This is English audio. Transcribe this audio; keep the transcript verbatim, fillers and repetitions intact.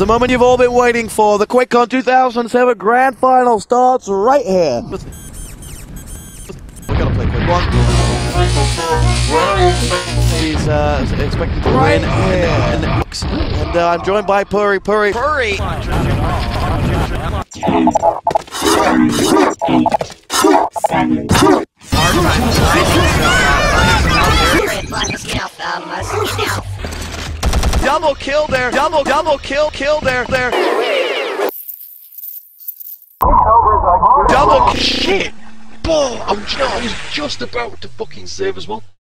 The moment you've all been waiting for, the QuakeCon two thousand seven Grand Final starts right here. We're gonna play quick one. He's uh, expecting to win here. And, and uh, I'm joined by Puri. Puri. Puri! Double kill there, double, double kill, kill there, there. Double shit! Boy, I'm, I was just about to fucking save as well.